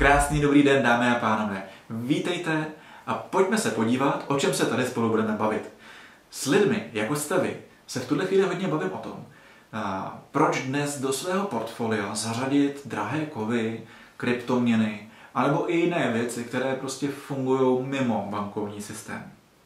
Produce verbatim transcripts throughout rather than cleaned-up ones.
Krásný dobrý den, dámy a pánové. Vítejte a pojďme se podívat, o čem se tady spolu budeme bavit. S lidmi, jako jste vy, se v tuhle chvíli hodně bavím o tom, proč dnes do svého portfolia zařadit drahé kovy, kryptoměny, anebo i jiné věci, které prostě fungují mimo bankovní systém.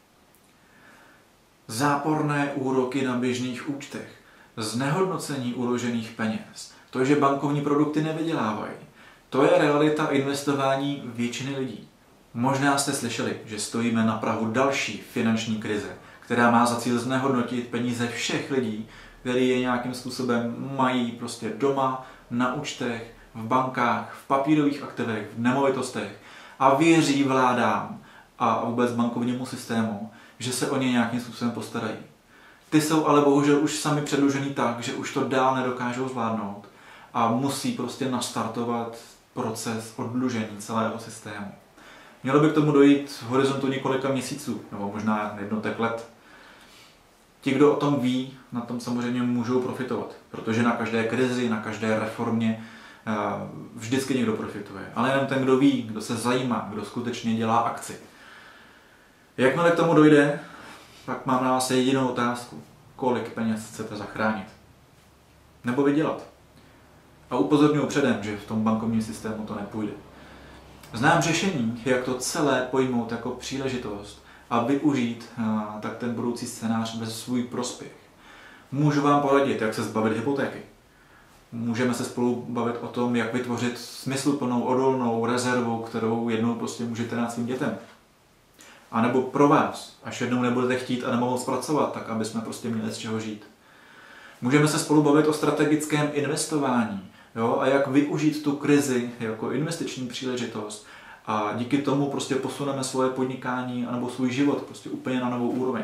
Záporné úroky na běžných účtech, znehodnocení uložených peněz, to, že bankovní produkty nevydělávají, to je realita investování většiny lidí. Možná jste slyšeli, že stojíme na prahu další finanční krize, která má za cíl znehodnotit peníze všech lidí, kteří je nějakým způsobem mají prostě doma, na účtech, v bankách, v papírových aktivech, v nemovitostech a věří vládám a vůbec bankovnímu systému, že se o ně nějakým způsobem postarají. Ty jsou ale bohužel už sami předlužený tak, že už to dál nedokážou zvládnout a musí prostě nastartovat proces oddlužení celého systému. Mělo by k tomu dojít v horizontu několika měsíců, nebo možná jednotek let. Ti, kdo o tom ví, na tom samozřejmě můžou profitovat, protože na každé krizi, na každé reformě vždycky někdo profituje. Ale jenom ten, kdo ví, kdo se zajímá, kdo skutečně dělá akci. Jakmile k tomu dojde, pak mám na vás jedinou otázku. Kolik peněz chcete zachránit? Nebo vydělat? A upozorňuji předem, že v tom bankovním systému to nepůjde. Znám řešení, jak to celé pojmout jako příležitost a využít a, tak ten budoucí scénář ve svůj prospěch. Můžu vám poradit, jak se zbavit hypotéky. Můžeme se spolu bavit o tom, jak vytvořit smysluplnou, odolnou rezervu, kterou jednou prostě můžete dát svým dětem. A nebo pro vás, až jednou nebudete chtít a nemohou zpracovat, tak aby jsme prostě měli z čeho žít. Můžeme se spolu bavit o strategickém investování, jo, a jak využít tu krizi jako investiční příležitost a díky tomu prostě posuneme svoje podnikání anebo svůj život prostě úplně na novou úroveň.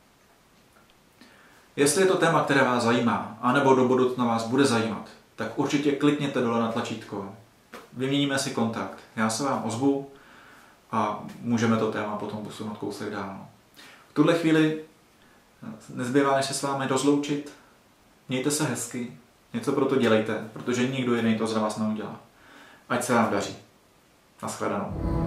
Jestli je to téma, které vás zajímá, anebo do budoucna vás bude zajímat, tak určitě klikněte dole na tlačítko. Vyměníme si kontakt. Já se vám ozvu a můžeme to téma potom posunout kousek dál. V tuhle chvíli nezbývá, než se s vámi rozloučit. Mějte se hezky, něco pro to dělejte, protože nikdo jiný to za vás neudělá. Ať se vám daří. Naschledanou.